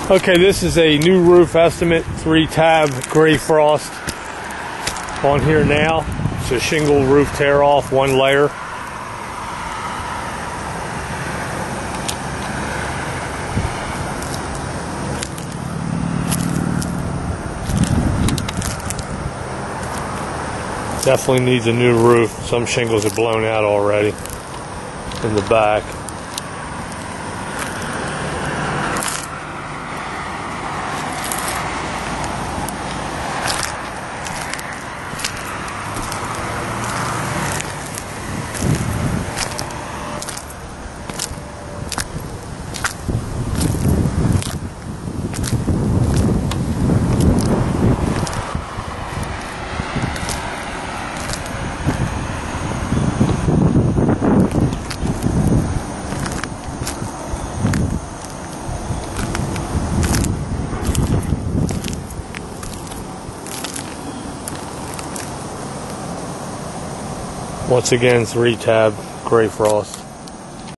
Okay, this is a new roof estimate, 3-tab gray frost on here now. It's a shingle roof tear off, 1 layer. Definitely needs a new roof. Some shingles are blown out already in the back. Once again, 3-tab gray frost.